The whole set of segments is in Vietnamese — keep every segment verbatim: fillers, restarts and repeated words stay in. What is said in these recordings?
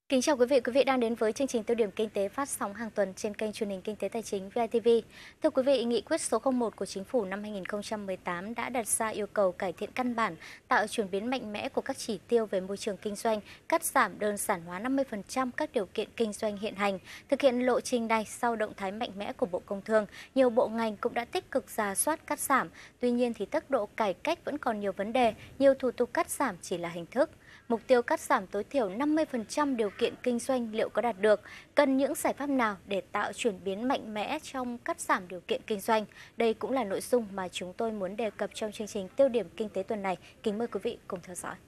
Kính chào quý vị, quý vị đang đến với chương trình Tiêu điểm Kinh tế phát sóng hàng tuần trên kênh truyền hình Kinh tế Tài chính vê i tê vê. Thưa quý vị, nghị quyết số không một của Chính phủ năm hai nghìn không trăm mười tám đã đặt ra yêu cầu cải thiện căn bản, tạo chuyển biến mạnh mẽ của các chỉ tiêu về môi trường kinh doanh, cắt giảm đơn giản hóa năm mươi phần trăm các điều kiện kinh doanh hiện hành. Thực hiện lộ trình này sau động thái mạnh mẽ của Bộ Công Thương, nhiều bộ ngành cũng đã tích cực rà soát cắt giảm. Tuy nhiên thì tốc độ cải cách vẫn còn nhiều vấn đề, nhiều thủ tục cắt giảm chỉ là hình thức. Mục tiêu cắt giảm tối thiểu năm mươi phần trăm điều kiện kinh doanh liệu có đạt được? Cần những giải pháp nào để tạo chuyển biến mạnh mẽ trong cắt giảm điều kiện kinh doanh? Đây cũng là nội dung mà chúng tôi muốn đề cập trong chương trình Tiêu điểm Kinh tế tuần này. Kính mời quý vị cùng theo dõi.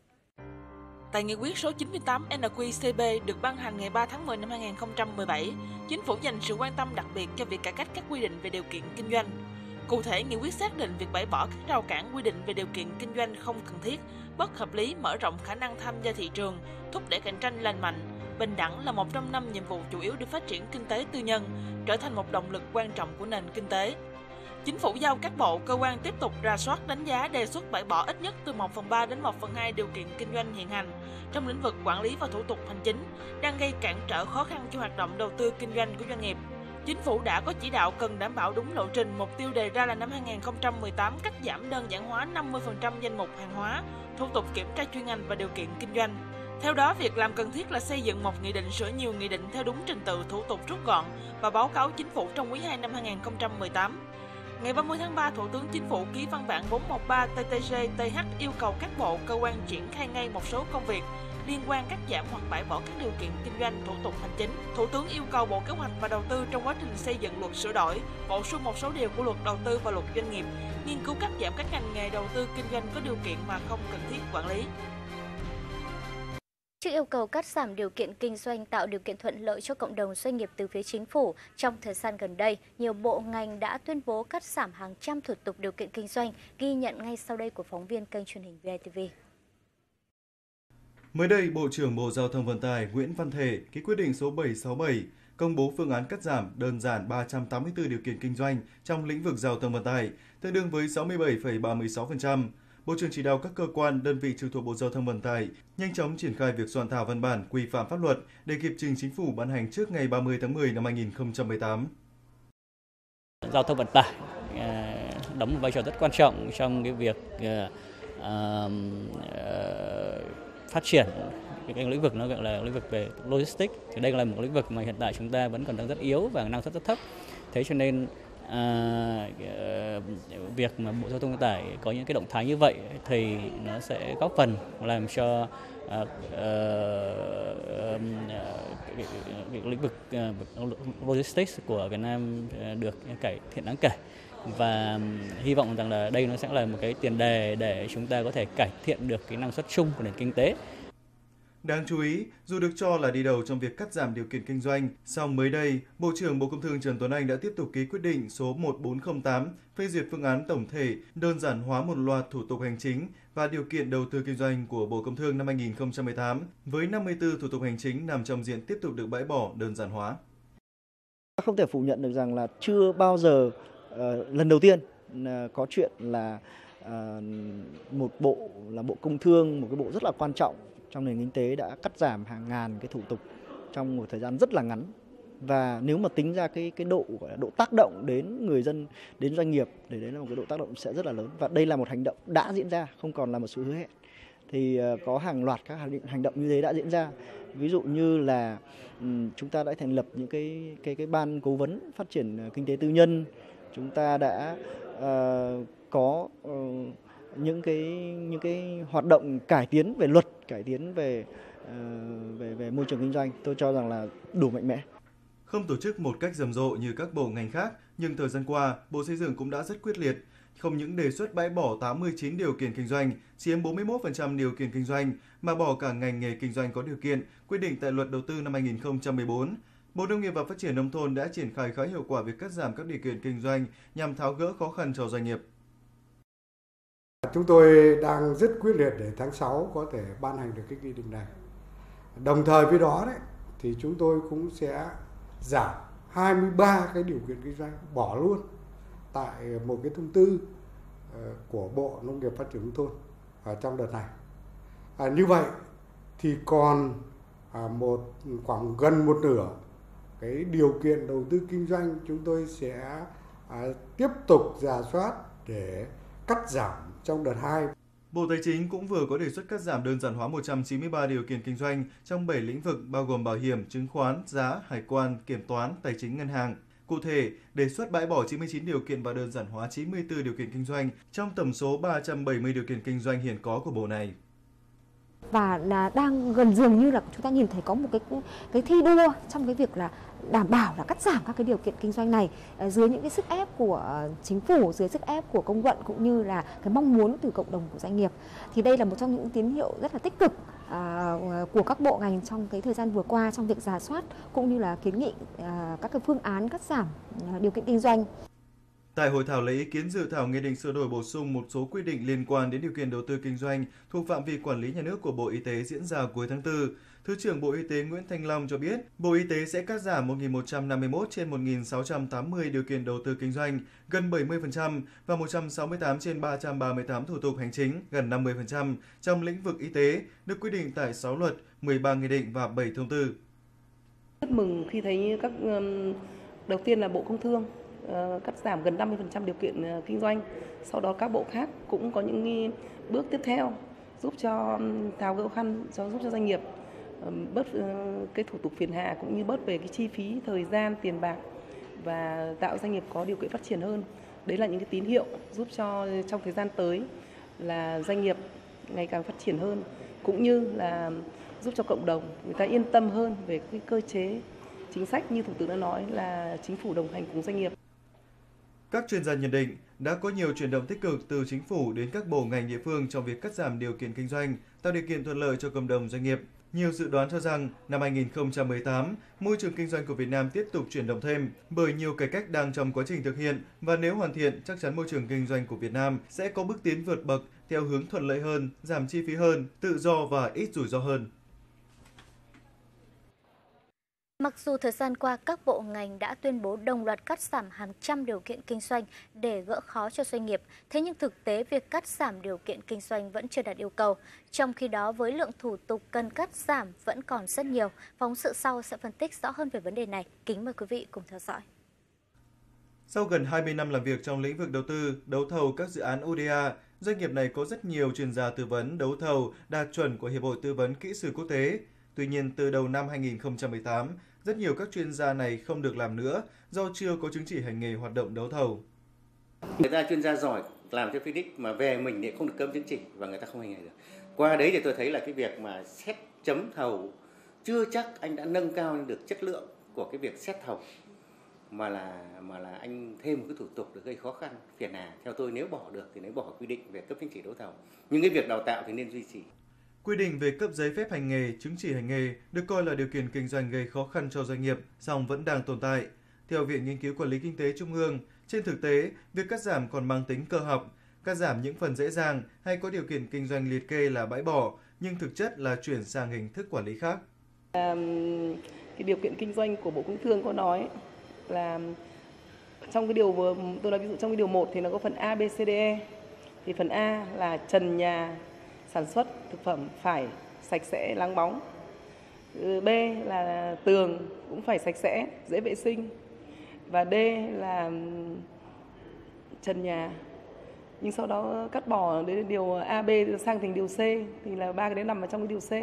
Tại nghị quyết số chín mươi tám N Q C B được ban hành ngày ba tháng mười năm hai nghìn không trăm mười bảy, Chính phủ dành sự quan tâm đặc biệt cho việc cải cách các quy định về điều kiện kinh doanh. Cụ thể, nghị quyết xác định việc bãi bỏ các rào cản quy định về điều kiện kinh doanh không cần thiết, bất hợp lý, mở rộng khả năng tham gia thị trường, thúc đẩy cạnh tranh lành mạnh, bình đẳng là một trong năm nhiệm vụ chủ yếu để phát triển kinh tế tư nhân, trở thành một động lực quan trọng của nền kinh tế. Chính phủ giao các bộ, cơ quan tiếp tục rà soát, đánh giá, đề xuất bãi bỏ ít nhất từ một phần ba đến một phần hai điều kiện kinh doanh hiện hành trong lĩnh vực quản lý và thủ tục hành chính, đang gây cản trở khó khăn cho hoạt động đầu tư kinh doanh của doanh nghiệp. Chính phủ đã có chỉ đạo cần đảm bảo đúng lộ trình, mục tiêu đề ra là năm hai nghìn không trăm mười tám cắt giảm đơn giản hóa năm mươi phần trăm danh mục hàng hóa, thủ tục kiểm tra chuyên ngành và điều kiện kinh doanh. Theo đó, việc làm cần thiết là xây dựng một nghị định, sửa nhiều nghị định theo đúng trình tự, thủ tục rút gọn và báo cáo Chính phủ trong quý hai năm hai nghìn không trăm mười tám. Ngày ba mươi tháng ba, Thủ tướng Chính phủ ký văn bản bốn trăm một mươi ba T T G T H yêu cầu các bộ, cơ quan triển khai ngay một số công việc liên quan cắt giảm hoặc bãi bỏ các điều kiện kinh doanh, thủ tục hành chính. Thủ tướng yêu cầu Bộ Kế hoạch và Đầu tư trong quá trình xây dựng luật sửa đổi, bổ sung một số điều của luật đầu tư và luật doanh nghiệp, nghiên cứu cắt giảm các ngành nghề đầu tư kinh doanh có điều kiện mà không cần thiết quản lý. Trước yêu cầu cắt giảm điều kiện kinh doanh, tạo điều kiện thuận lợi cho cộng đồng doanh nghiệp từ phía Chính phủ, trong thời gian gần đây, nhiều bộ ngành đã tuyên bố cắt giảm hàng trăm thủ tục điều kiện kinh doanh, ghi nhận ngay sau đây của phóng viên kênh truyền hình vê i tê vê. Mới đây, Bộ trưởng Bộ Giao thông Vận tải Nguyễn Văn Thể ký quyết định số bảy trăm sáu mươi bảy công bố phương án cắt giảm đơn giản ba trăm tám mươi tư điều kiện kinh doanh trong lĩnh vực giao thông vận tải, tương đương với sáu mươi bảy phẩy ba mươi sáu phần trăm. Bộ trưởng chỉ đạo các cơ quan, đơn vị trực thuộc Bộ Giao thông Vận tải nhanh chóng triển khai việc soạn thảo văn bản quy phạm pháp luật để kịp trình Chính phủ ban hành trước ngày ba mươi tháng mười năm hai nghìn không trăm mười tám. Giao thông vận tải đóng một vai trò rất quan trọng trong cái việc uh, uh, phát triển cái lĩnh vực nó gọi là lĩnh vực về logistics. Thì đây là một lĩnh vực mà hiện tại chúng ta vẫn còn đang rất yếu và năng suất rất thấp. Thế cho nên à, việc mà Bộ Giao thông Vận tải có những cái động thái như vậy thì nó sẽ góp phần làm cho à, à, cái, cái lĩnh vực logistics của Việt Nam được cải thiện đáng kể. Và hy vọng rằng là đây nó sẽ là một cái tiền đề để chúng ta có thể cải thiện được cái năng suất chung của nền kinh tế. Đáng chú ý, dù được cho là đi đầu trong việc cắt giảm điều kiện kinh doanh, song mới đây, Bộ trưởng Bộ Công Thương Trần Tuấn Anh đã tiếp tục ký quyết định số một nghìn bốn trăm linh tám phê duyệt phương án tổng thể đơn giản hóa một loạt thủ tục hành chính và điều kiện đầu tư kinh doanh của Bộ Công Thương năm hai nghìn không trăm mười tám, với năm mươi tư thủ tục hành chính nằm trong diện tiếp tục được bãi bỏ đơn giản hóa. Không thể phủ nhận được rằng là chưa bao giờ uh, lần đầu tiên uh, có chuyện là uh, một bộ là Bộ Công Thương, một cái bộ rất là quan trọng trong nền kinh tế đã cắt giảm hàng ngàn cái thủ tục trong một thời gian rất là ngắn. Và nếu mà tính ra cái cái độ gọi là độ tác động đến người dân, đến doanh nghiệp, để đấy là một cái độ tác động sẽ rất là lớn. Và đây là một hành động đã diễn ra, không còn là một sự hứa hẹn. Thì uh, có hàng loạt các hành động như thế đã diễn ra. Ví dụ như là um, chúng ta đã thành lập những cái cái cái ban cố vấn phát triển uh, kinh tế tư nhân. Chúng ta đã uh, có uh, những cái những cái hoạt động cải tiến về luật, cải tiến về uh, về về môi trường kinh doanh, tôi cho rằng là đủ mạnh mẽ. Không tổ chức một cách rầm rộ như các bộ ngành khác, nhưng thời gian qua, Bộ Xây dựng cũng đã rất quyết liệt, không những đề xuất bãi bỏ tám mươi chín điều kiện kinh doanh, chiếm bốn mươi mốt phần trăm điều kiện kinh doanh, mà bỏ cả ngành nghề kinh doanh có điều kiện, quy định tại Luật Đầu tư năm hai nghìn không trăm mười bốn. Bộ Nông nghiệp và Phát triển Nông thôn đã triển khai khá hiệu quả việc cắt giảm các điều kiện kinh doanh nhằm tháo gỡ khó khăn cho doanh nghiệp. Chúng tôi đang rất quyết liệt để tháng sáu có thể ban hành được cái nghị định này. Đồng thời với đó đấy, thì chúng tôi cũng sẽ giảm hai mươi ba cái điều kiện kinh doanh, bỏ luôn tại một cái thông tư của Bộ Nông nghiệp Phát triển Nông thôn ở trong đợt này. À, như vậy thì còn à, một khoảng gần một nửa cái điều kiện đầu tư kinh doanh chúng tôi sẽ à, tiếp tục rà soát để cắt giảm trong đợt hai. Bộ Tài chính cũng vừa có đề xuất cắt giảm đơn giản hóa một trăm chín mươi ba điều kiện kinh doanh trong bảy lĩnh vực bao gồm bảo hiểm, chứng khoán, giá, hải quan, kiểm toán, tài chính ngân hàng. Cụ thể, đề xuất bãi bỏ chín mươi chín điều kiện và đơn giản hóa chín mươi tư điều kiện kinh doanh trong tổng số ba trăm bảy mươi điều kiện kinh doanh hiện có của bộ này. Và là đang gần dường như là chúng ta nhìn thấy có một cái cái thi đua trong cái việc là đảm bảo là cắt giảm các cái điều kiện kinh doanh này dưới những cái sức ép của chính phủ, dưới sức ép của công luận cũng như là cái mong muốn từ cộng đồng của doanh nghiệp. Thì đây là một trong những tín hiệu rất là tích cực à, của các bộ ngành trong cái thời gian vừa qua trong việc rà soát cũng như là kiến nghị à, các cái phương án cắt giảm à, điều kiện kinh doanh. Tại hội thảo lấy ý kiến dự thảo nghị định sửa đổi bổ sung một số quy định liên quan đến điều kiện đầu tư kinh doanh thuộc phạm vi quản lý nhà nước của Bộ Y tế diễn ra cuối tháng tư, Thứ trưởng Bộ Y tế Nguyễn Thanh Long cho biết, Bộ Y tế sẽ cắt giảm một nghìn một trăm năm mươi mốt trên một nghìn sáu trăm tám mươi điều kiện đầu tư kinh doanh, gần bảy mươi phần trăm, và một trăm sáu mươi tám trên ba trăm ba mươi tám thủ tục hành chính, gần năm mươi phần trăm, trong lĩnh vực y tế, được quy định tại sáu luật, mười ba nghị định và bảy thông tư. Rất mừng khi thấy các đầu tiên là Bộ Công Thương cắt giảm gần năm mươi phần trăm điều kiện kinh doanh. Sau đó các bộ khác cũng có những bước tiếp theo giúp cho tháo gỡ khó khăn, cho giúp cho doanh nghiệp bớt cái thủ tục phiền hà cũng như bớt về cái chi phí, thời gian, tiền bạc và tạo doanh nghiệp có điều kiện phát triển hơn. Đấy là những cái tín hiệu giúp cho trong thời gian tới là doanh nghiệp ngày càng phát triển hơn, cũng như là giúp cho cộng đồng người ta yên tâm hơn về cái cơ chế chính sách như Thủ tướng đã nói là chính phủ đồng hành cùng doanh nghiệp. Các chuyên gia nhận định đã có nhiều chuyển động tích cực từ chính phủ đến các bộ ngành địa phương trong việc cắt giảm điều kiện kinh doanh, tạo điều kiện thuận lợi cho cộng đồng doanh nghiệp. Nhiều dự đoán cho rằng năm hai nghìn không trăm mười tám, môi trường kinh doanh của Việt Nam tiếp tục chuyển động thêm bởi nhiều cải cách đang trong quá trình thực hiện, và nếu hoàn thiện, chắc chắn môi trường kinh doanh của Việt Nam sẽ có bước tiến vượt bậc theo hướng thuận lợi hơn, giảm chi phí hơn, tự do và ít rủi ro hơn. Mặc dù thời gian qua các bộ ngành đã tuyên bố đồng loạt cắt giảm hàng trăm điều kiện kinh doanh để gỡ khó cho doanh nghiệp, thế nhưng thực tế việc cắt giảm điều kiện kinh doanh vẫn chưa đạt yêu cầu. Trong khi đó, với lượng thủ tục cần cắt giảm vẫn còn rất nhiều. Phóng sự sau sẽ phân tích rõ hơn về vấn đề này. Kính mời quý vị cùng theo dõi. Sau gần hai mươi năm làm việc trong lĩnh vực đầu tư, đấu thầu các dự án o đê a, doanh nghiệp này có rất nhiều chuyên gia tư vấn đấu thầu đạt chuẩn của Hiệp hội Tư vấn Kỹ sư Quốc tế. Tuy nhiên, từ đầu năm hai nghìn không trăm mười tám, rất nhiều các chuyên gia này không được làm nữa do chưa có chứng chỉ hành nghề hoạt động đấu thầu. Người ta chuyên gia giỏi làm theo quy định mà về mình thì không được cấp chứng chỉ và người ta không hành nghề được. Qua đấy thì tôi thấy là cái việc mà xét chấm thầu chưa chắc anh đã nâng cao được chất lượng của cái việc xét thầu, mà là mà là anh thêm một cái thủ tục để gây khó khăn, phiền hà. Theo tôi nếu bỏ được thì nếu bỏ quy định về cấp chứng chỉ đấu thầu, nhưng cái việc đào tạo thì nên duy trì. Quy định về cấp giấy phép hành nghề, chứng chỉ hành nghề được coi là điều kiện kinh doanh gây khó khăn cho doanh nghiệp, song vẫn đang tồn tại. Theo Viện Nghiên cứu Quản lý Kinh tế Trung ương, trên thực tế, việc cắt giảm còn mang tính cơ học, cắt giảm những phần dễ dàng hay có điều kiện kinh doanh liệt kê là bãi bỏ, nhưng thực chất là chuyển sang hình thức quản lý khác. À, cái điều kiện kinh doanh của Bộ Công Thương có nói là trong cái điều vừa tôi nói ví dụ trong cái điều một thì nó có phần A, B, C, D, E. Thì phần A là trần nhà sản xuất thực phẩm phải sạch sẽ, láng bóng. B là tường cũng phải sạch sẽ, dễ vệ sinh. Và D là trần nhà. Nhưng sau đó cắt bỏ đến điều A, B sang thành điều C thì là ba cái đấy nằm ở trong cái điều C.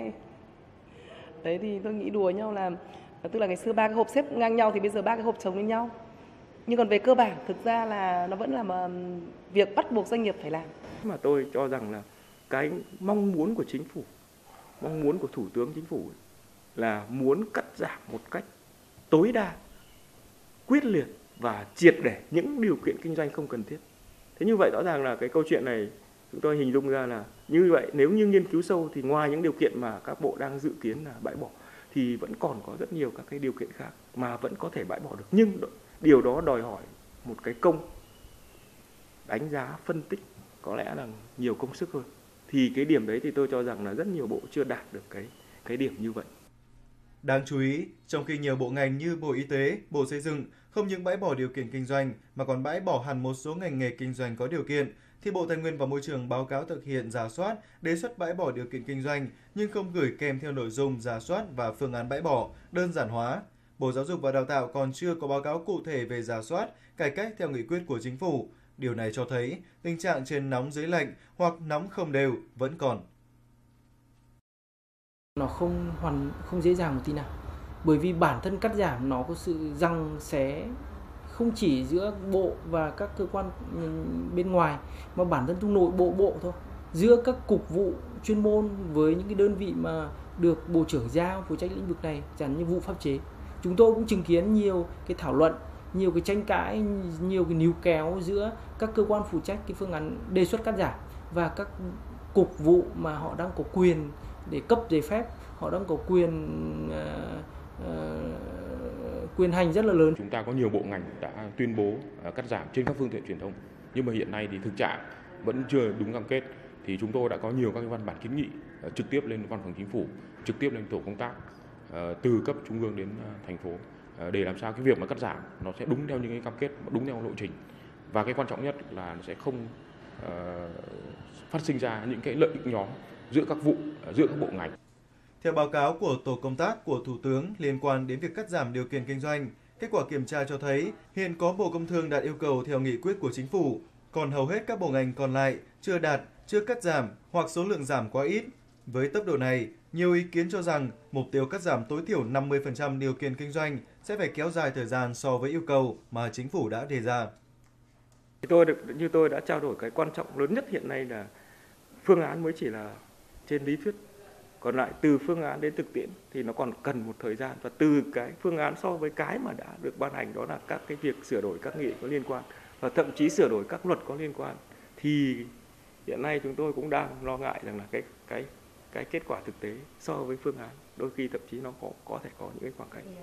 Đấy thì tôi nghĩ đùa nhau là tức là ngày xưa ba cái hộp xếp ngang nhau thì bây giờ ba cái hộp chồng lên nhau. Nhưng còn về cơ bản thực ra là nó vẫn là mà việc bắt buộc doanh nghiệp phải làm. Mà tôi cho rằng là cái mong muốn của chính phủ, mong muốn của Thủ tướng Chính phủ là muốn cắt giảm một cách tối đa, quyết liệt và triệt để những điều kiện kinh doanh không cần thiết. Thế như vậy rõ ràng là cái câu chuyện này chúng tôi hình dung ra là như vậy, nếu như nghiên cứu sâu thì ngoài những điều kiện mà các bộ đang dự kiến là bãi bỏ thì vẫn còn có rất nhiều các cái điều kiện khác mà vẫn có thể bãi bỏ được. Nhưng điều đó đòi hỏi một cái công đánh giá, phân tích có lẽ là nhiều công sức hơn. Thì cái điểm đấy thì tôi cho rằng là rất nhiều bộ chưa đạt được cái cái điểm như vậy. Đáng chú ý, trong khi nhiều bộ ngành như Bộ Y tế, Bộ Xây dựng không những bãi bỏ điều kiện kinh doanh mà còn bãi bỏ hẳn một số ngành nghề kinh doanh có điều kiện, thì Bộ Tài nguyên và Môi trường báo cáo thực hiện rà soát, đề xuất bãi bỏ điều kiện kinh doanh nhưng không gửi kèm theo nội dung rà soát và phương án bãi bỏ, đơn giản hóa. Bộ Giáo dục và Đào tạo còn chưa có báo cáo cụ thể về rà soát, cải cách theo nghị quyết của Chính phủ. Điều này cho thấy tình trạng trên nóng dưới lạnh hoặc nóng không đều vẫn còn. Nó không hoàn không dễ dàng một tí nào, bởi vì bản thân cắt giảm nó có sự giằng xé không chỉ giữa bộ và các cơ quan bên ngoài mà bản thân trong nội bộ bộ thôi, giữa các cục vụ chuyên môn với những cái đơn vị mà được bộ trưởng giao phụ trách lĩnh vực này, chẳng như vụ pháp chế. Chúng tôi cũng chứng kiến nhiều cái thảo luận, nhiều cái tranh cãi, nhiều cái níu kéo giữa các cơ quan phụ trách cái phương án đề xuất cắt giảm và các cục vụ mà họ đang có quyền để cấp giấy phép, họ đang có quyền uh, uh, quyền hành rất là lớn. Chúng ta có nhiều bộ ngành đã tuyên bố uh, cắt giảm trên các phương tiện truyền thông, nhưng mà hiện nay thì thực trạng vẫn chưa đúng cam kết. Thì chúng tôi đã có nhiều các cái văn bản kiến nghị uh, trực tiếp lên Văn phòng Chính phủ, trực tiếp lên tổ công tác uh, từ cấp trung ương đến uh, thành phố uh, để làm sao cái việc mà cắt giảm nó sẽ đúng theo những cái cam kết, đúng theo lộ trình, và cái quan trọng nhất là nó sẽ không uh, phát sinh ra những cái lợi ích nhóm giữa các vụ, giữa các bộ ngành. Theo báo cáo của tổ công tác của Thủ tướng liên quan đến việc cắt giảm điều kiện kinh doanh, kết quả kiểm tra cho thấy hiện có Bộ Công Thương đạt yêu cầu theo nghị quyết của Chính phủ, còn hầu hết các bộ ngành còn lại chưa đạt, chưa cắt giảm hoặc số lượng giảm quá ít. Với tốc độ này, nhiều ý kiến cho rằng mục tiêu cắt giảm tối thiểu năm mươi phần trăm điều kiện kinh doanh sẽ phải kéo dài thời gian so với yêu cầu mà Chính phủ đã đề ra. Tôi được như tôi đã trao đổi, cái quan trọng lớn nhất hiện nay là phương án mới chỉ là trên lý thuyết, còn lại từ phương án đến thực tiễn thì nó còn cần một thời gian, và từ cái phương án so với cái mà đã được ban hành, đó là các cái việc sửa đổi các nghị có liên quan và thậm chí sửa đổi các luật có liên quan, thì hiện nay chúng tôi cũng đang lo ngại rằng là cái cái cái kết quả thực tế so với phương án đôi khi thậm chí nó có có thể có những cái khoảng cách.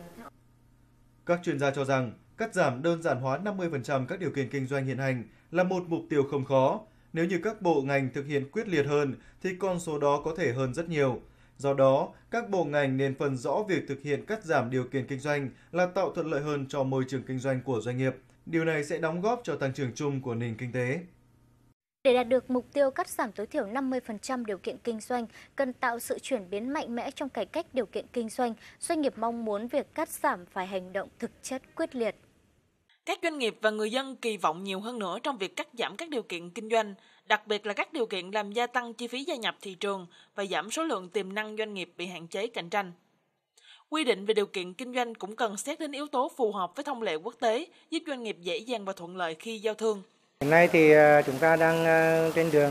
Các chuyên gia cho rằng cắt giảm đơn giản hóa năm mươi phần trăm các điều kiện kinh doanh hiện hành là một mục tiêu không khó. Nếu như các bộ ngành thực hiện quyết liệt hơn thì con số đó có thể hơn rất nhiều. Do đó, các bộ ngành nên phân rõ việc thực hiện cắt giảm điều kiện kinh doanh là tạo thuận lợi hơn cho môi trường kinh doanh của doanh nghiệp. Điều này sẽ đóng góp cho tăng trưởng chung của nền kinh tế. Để đạt được mục tiêu cắt giảm tối thiểu năm mươi phần trăm điều kiện kinh doanh, cần tạo sự chuyển biến mạnh mẽ trong cải cách điều kiện kinh doanh. Doanh nghiệp mong muốn việc cắt giảm phải hành động thực chất quyết liệt. Các doanh nghiệp và người dân kỳ vọng nhiều hơn nữa trong việc cắt giảm các điều kiện kinh doanh, đặc biệt là các điều kiện làm gia tăng chi phí gia nhập thị trường và giảm số lượng tiềm năng doanh nghiệp bị hạn chế cạnh tranh. Quy định về điều kiện kinh doanh cũng cần xét đến yếu tố phù hợp với thông lệ quốc tế, giúp doanh nghiệp dễ dàng và thuận lợi khi giao thương. Hiện nay thì chúng ta đang trên đường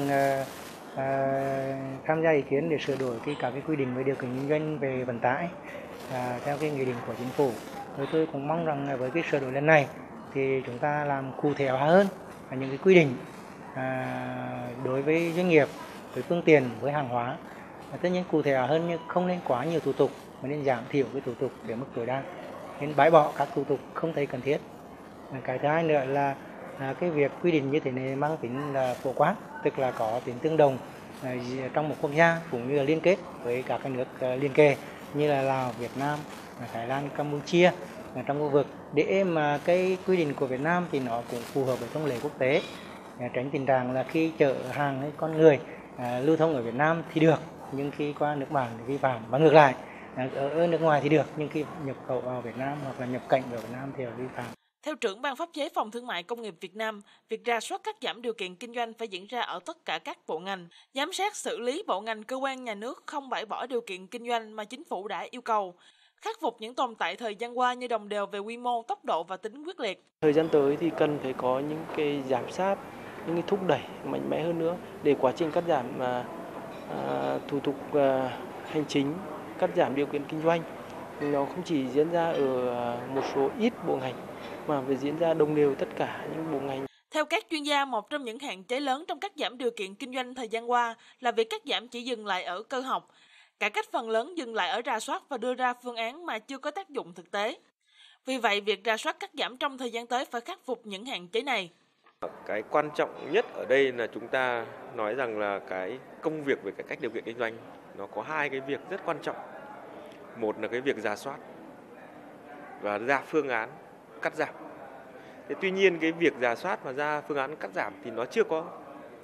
tham gia ý kiến để sửa đổi cái các cái quy định về điều kiện kinh doanh về vận tải theo cái nghị định của Chính phủ. Tôi tôi cũng mong rằng với cái sửa đổi lần này thì chúng ta làm cụ thể hóa hơn những cái quy định à, đối với doanh nghiệp, với phương tiện, với hàng hóa. À, tất nhiên cụ thể hóa hơn nhưng không nên quá nhiều thủ tục, mà nên giảm thiểu cái thủ tục để mức tối đa, nên bãi bỏ các thủ tục không thấy cần thiết. À, cái thứ hai nữa là à, cái việc quy định như thế này mang tính là phổ quát, tức là có tính tương đồng à, trong một quốc gia cũng như là liên kết với các cái nước à, liên kề như là Lào, Việt Nam, Thái Lan, Campuchia trong khu vực, để mà cái quy định của Việt Nam thì nó cũng phù hợp với thông lệ quốc tế, tránh tình trạng là khi chở hàng hay con người à, lưu thông ở Việt Nam thì được, nhưng khi qua nước bạn thì vi phạm, và ngược lại à, ở nước ngoài thì được, nhưng khi nhập khẩu vào Việt Nam hoặc là nhập cảnh vào Việt Nam thì là vi phạm. Theo trưởng Ban Pháp chế Phòng Thương mại Công nghiệp Việt Nam, việc rà soát cắt giảm điều kiện kinh doanh phải diễn ra ở tất cả các bộ ngành, giám sát xử lý bộ ngành cơ quan nhà nước không bãi bỏ điều kiện kinh doanh mà Chính phủ đã yêu cầu, khắc phục những tồn tại thời gian qua như đồng đều về quy mô, tốc độ và tính quyết liệt. Thời gian tới thì cần phải có những cái giám sát, những cái thúc đẩy mạnh mẽ hơn nữa để quá trình cắt giảm à, à, thủ tục à, hành chính, cắt giảm điều kiện kinh doanh nó không chỉ diễn ra ở một số ít bộ ngành mà phải diễn ra đồng đều tất cả những bộ ngành. Theo các chuyên gia, một trong những hạn chế lớn trong cắt giảm điều kiện kinh doanh thời gian qua là việc cắt giảm chỉ dừng lại ở cơ học. Cải cách phần lớn dừng lại ở rà soát và đưa ra phương án mà chưa có tác dụng thực tế. Vì vậy, việc rà soát cắt giảm trong thời gian tới phải khắc phục những hạn chế này. Cái quan trọng nhất ở đây là chúng ta nói rằng là cái công việc về cải cách điều kiện kinh doanh nó có hai cái việc rất quan trọng. Một là cái việc rà soát và ra phương án cắt giảm. Thế tuy nhiên cái việc rà soát và ra phương án cắt giảm thì nó chưa có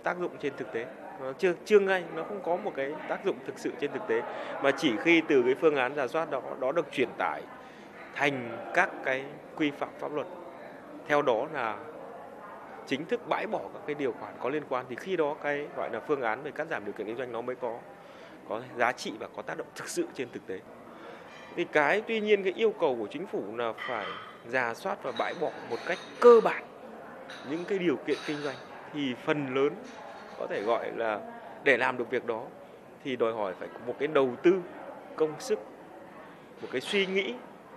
tác dụng trên thực tế. Nó chưa chưa ngay, nó không có một cái tác dụng thực sự trên thực tế, mà chỉ khi từ cái phương án rà soát đó đó được truyền tải thành các cái quy phạm pháp luật, theo đó là chính thức bãi bỏ các cái điều khoản có liên quan, thì khi đó cái gọi là phương án về cắt giảm điều kiện kinh doanh nó mới có có giá trị và có tác động thực sự trên thực tế. Thì cái tuy nhiên cái yêu cầu của chính phủ là phải rà soát và bãi bỏ một cách cơ bản những cái điều kiện kinh doanh, thì phần lớn có thể gọi là để làm được việc đó thì đòi hỏi phải có một cái đầu tư công sức, một cái suy nghĩ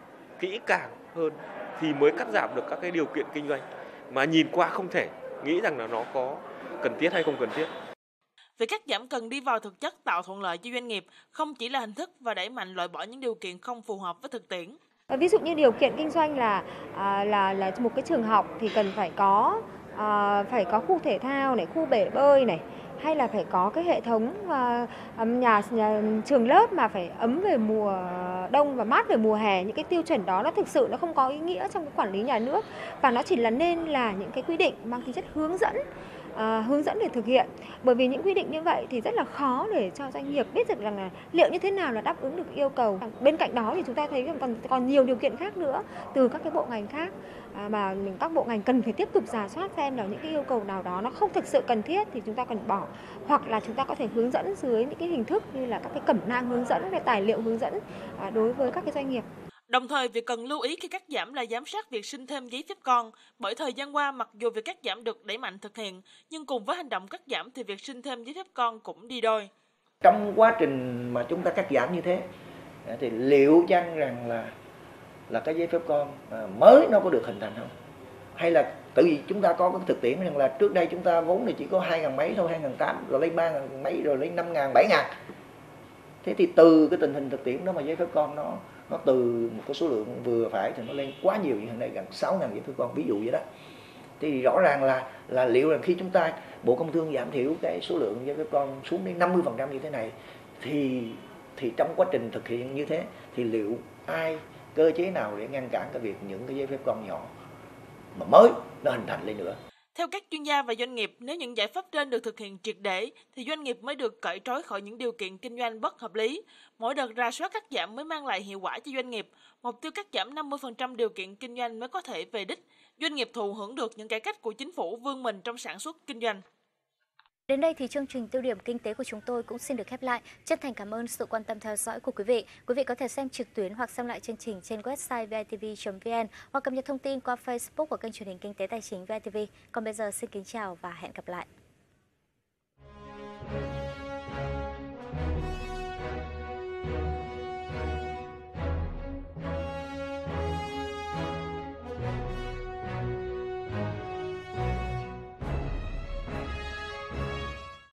kỹ càng hơn thì mới cắt giảm được các cái điều kiện kinh doanh mà nhìn qua không thể nghĩ rằng là nó có cần thiết hay không cần thiết. Việc cắt giảm cần đi vào thực chất, tạo thuận lợi cho doanh nghiệp, không chỉ là hình thức, và đẩy mạnh loại bỏ những điều kiện không phù hợp với thực tiễn. Ví dụ như điều kiện kinh doanh là à, là là một cái trường học thì cần phải có à, phải có khu thể thao này, khu bể bơi này, hay là phải có cái hệ thống uh, nhà, nhà trường lớp mà phải ấm về mùa đông và mát về mùa hè. Những cái tiêu chuẩn đó nó thực sự nó không có ý nghĩa trong cái quản lý nhà nước, và nó chỉ là nên là những cái quy định mang tính chất hướng dẫn. À, hướng dẫn để thực hiện, bởi vì những quy định như vậy thì rất là khó để cho doanh nghiệp biết được rằng là liệu như thế nào là đáp ứng được yêu cầu. Bên cạnh đó thì chúng ta thấy còn còn nhiều điều kiện khác nữa từ các cái bộ ngành khác à, mà các bộ ngành cần phải tiếp tục rà soát xem là những cái yêu cầu nào đó nó không thực sự cần thiết thì chúng ta cần bỏ, hoặc là chúng ta có thể hướng dẫn dưới những cái hình thức như là các cái cẩm nang hướng dẫn, cái tài liệu hướng dẫn à, đối với các cái doanh nghiệp. Đồng thời, việc cần lưu ý khi cắt giảm là giám sát việc sinh thêm giấy phép con, bởi thời gian qua mặc dù việc cắt giảm được đẩy mạnh thực hiện, nhưng cùng với hành động cắt giảm thì việc sinh thêm giấy phép con cũng đi đôi. Trong quá trình mà chúng ta cắt giảm như thế, thì liệu chăng rằng là là cái giấy phép con mới nó có được hình thành không? Hay là tự vì chúng ta có cái thực tiễn rằng là trước đây chúng ta vốn thì chỉ có hai ngàn mấy thôi, hai ngàn tám, rồi lên ba ngàn mấy, rồi lên năm ngàn, bảy ngàn. Thế thì từ cái tình hình thực tiễn đó mà giấy phép con nó nó từ một cái số lượng vừa phải thì nó lên quá nhiều, như hiện nay gần sáu ngàn giấy phép con, ví dụ vậy đó. Thì rõ ràng là là liệu rằng khi chúng ta Bộ Công Thương giảm thiểu cái số lượng giấy phép con xuống đến năm mươi phần trăm như thế này, thì thì trong quá trình thực hiện như thế thì liệu ai, cơ chế nào để ngăn cản cái việc những cái giấy phép con nhỏ mà mới nó hình thành lên nữa? Theo các chuyên gia và doanh nghiệp, nếu những giải pháp trên được thực hiện triệt để thì doanh nghiệp mới được cởi trói khỏi những điều kiện kinh doanh bất hợp lý. Mỗi đợt rà soát cắt giảm mới mang lại hiệu quả cho doanh nghiệp. Mục tiêu cắt giảm năm mươi phần trăm điều kiện kinh doanh mới có thể về đích. Doanh nghiệp thụ hưởng được những cải cách của chính phủ vươn mình trong sản xuất kinh doanh. Đến đây thì chương trình tiêu điểm kinh tế của chúng tôi cũng xin được khép lại. Chân thành cảm ơn sự quan tâm theo dõi của quý vị. Quý vị có thể xem trực tuyến hoặc xem lại chương trình trên website vê i tê vê chấm vê en hoặc cập nhật thông tin qua Facebook của kênh truyền hình Kinh tế Tài chính vê i tê vê. Còn bây giờ xin kính chào và hẹn gặp lại.